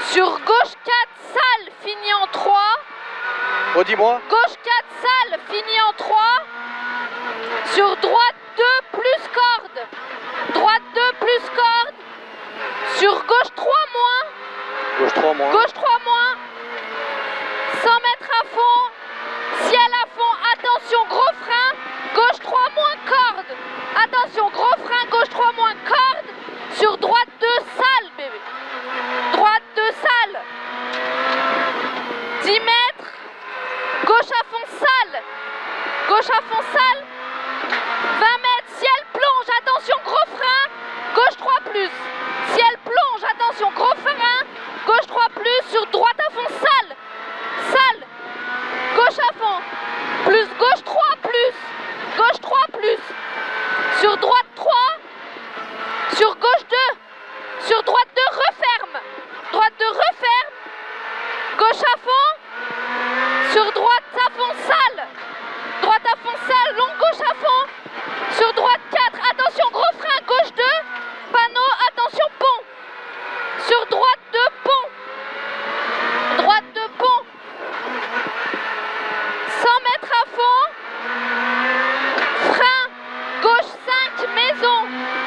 Sur gauche 4, sale, fini en 3. Redis-moi. Gauche 4, sale, fini en 3. Sur droite 2, plus corde. Droite 2, plus corde. Sur gauche 3, moins. Gauche 3 moins. Gauche 3, moins. 100 mètres à fond. Ciel à fond. Attention, gros frein. Gauche 3, moins corde. Attention, gros frein. Gauche 3, moins corde. Sur droite 2, sale, bébé. Droite 2, sale. 10 mètres. Gauche à fond, sale. Gauche à fond, sale. 20 mètres, ciel plonge. Attention, gros frein. Gauche 3 plus. Ciel plonge. Attention, gros frein. Gauche 3 plus. Sur droite à fond, sale. Sale. Gauche à fond. Plus. Gauche 3 plus. Gauche 3 plus. Sur droite 3. Sur gauche 2. Sur droite 2, referme. Droite 2, referme. Gauche à fond. Sur droite à fond, sale. Droite à fond, sale. Long gauche à fond. Sur droite 4. Attention, gros frein. Gauche 2. Panneau. Attention, pont. Sur droite 2, pont. Droite 2, pont. 100 mètres à fond. Frein. Gauche 5, maison.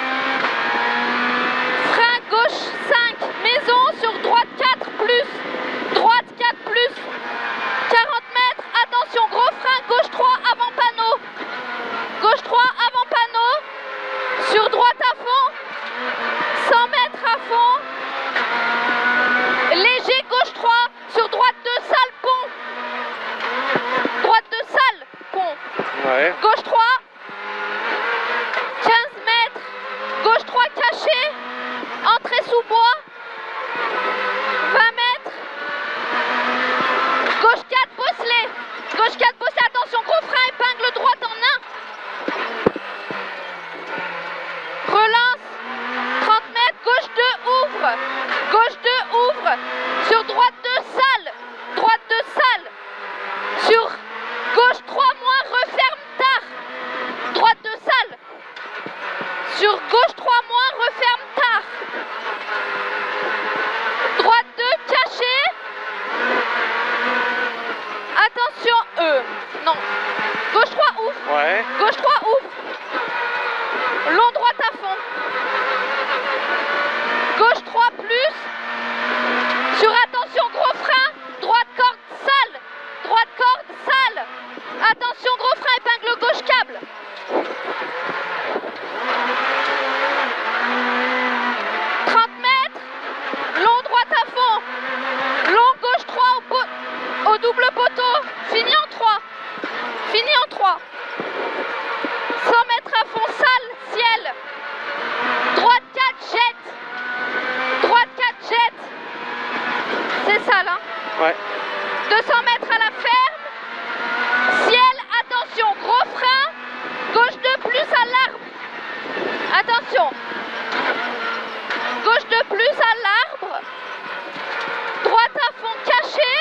Frein gauche 5, maison. Sur droite 4 plus. Droite 4 plus. 40 mètres. Attention, gros frein. Gauche 3, avant panneau. Gauche 3, avant panneau. Sur droite à fond. 100 mètres à fond. Léger, gauche 3. Sur droite 2, sale, pont. Droite 2, sale, pont. Ouais. Gauche 3. 15 mètres. Gauche 3, caché. Entrée sous bois. 20 mètres. Gauche 4, bosselet. Gauche 4, bosselet. Attention, gros frein. Épingle droite en 1. Relance. 30 mètres. Gauche 2, ouvre. Gauche 2, ouvre. Sur droite 2, sale. Droite 2, sale. Sur gauche 3, moins, referme tard. Droite 2, sale. Sur gauche 3, moins, referme tard. Droite 2, caché. Attention, non. Gauche 3, ouvre. Ouais. Gauche 3, ouvre. Long droite à fond. Gauche 3 plus. Sur attention, gros frein. Droite corde, sale. Droite corde, sale. Attention, gros frein, épingle gauche, câble. Long droite à fond. Long gauche 3 au double poteau. Fini en 3. Fini en 3. 100 mètres à fond, sale, ciel. Droite 4, jette. Droite 4, jette. C'est sale, hein? Ouais. 200 mètres à la ferme. Ciel, attention, gros frein. Gauche 2 plus à l'arbre. Attention. Gauche 2 plus à l'arbre. Droite à fond, caché.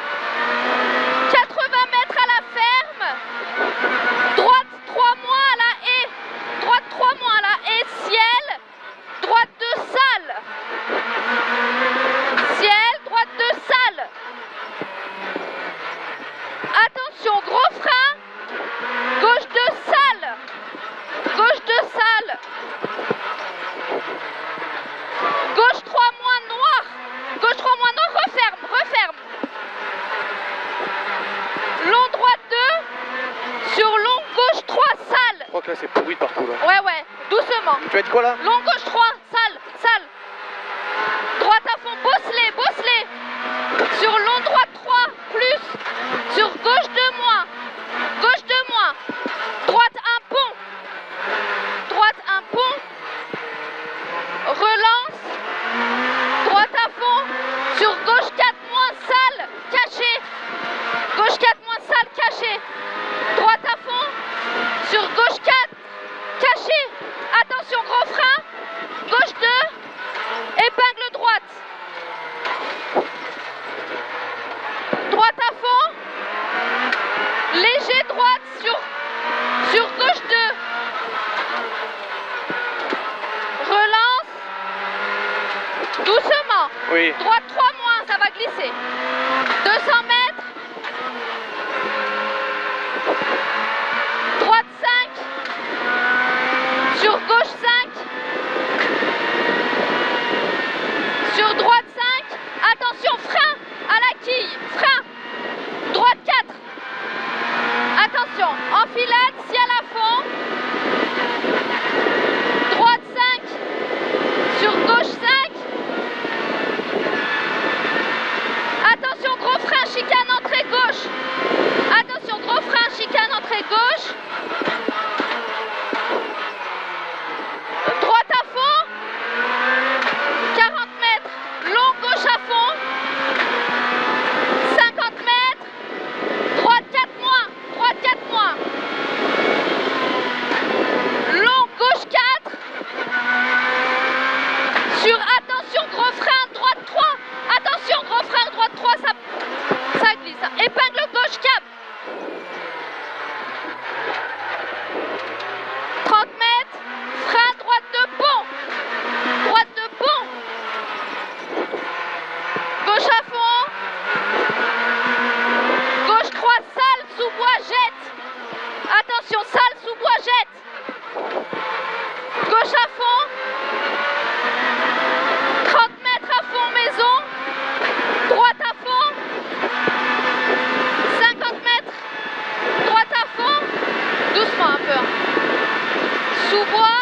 80 mètres à la ferme. Droite 3 moins à la haie. Droite 3 moins à la haie, ciel. Droite 2, sale. Ciel, droite 2, sale. Attention, gros frein. Gauche 2, sale. Gauche 2, sale. Gauche 3 moins noir. Gauche 3 moins noir, referme, referme. Long droite 2. Sur long gauche 3, sale. Je crois que là c'est pourri de partout là. Ouais, ouais, doucement. Tu vas être quoi là? Long gauche 3, sale, sale. Droite à fond, bosselet, bosselet. Sur long droite 3, plus. Sur gauche 2 moins. Gauche 2 moins. Droite 1 pont. Droite 1 pont. Relance. Droite à fond. Sur gauche 4 moins, sale, caché. Gauche 4 moins, sale, caché. Droite à fond. Sur gauche 4, caché. Attention, gros frein. Gauche 2. Épingle droite. Droite à fond. Léger droite sur gauche 2. Relance. Doucement. Oui. Droite 3 moins. baisser. 200 mètres. Droite 5. Sur gauche 5. Sur droite 5. Attention, frein à la quille. Frein. Droite 4. Attention, enfilade, ciel à fond. Droite 5. Sur gauche 5. Attention, gros frein, chicane, entrée gauche. Attention, gros frein, chicane, entrée gauche. Droite à fond. 40 mètres. Long, gauche à fond. 50 mètres. Droite 4 moins. Droite 4 moins. Long, gauche 4. Sur, attention, gros frein, droite 3. Attention, gros frein, droite 3, ça glisse. Épingle gauche cap. 30 mètres. Frein, droite de pont. Droite de pont. Gauche à fond. Gauche 3, salle, sous-bois, jette. Attention, salle, sous-bois, jette. Gauche à fond. 30 mètres à fond, maison. Droite à fond. 50 mètres. Droite à fond. Doucement un peu. Sous-bois.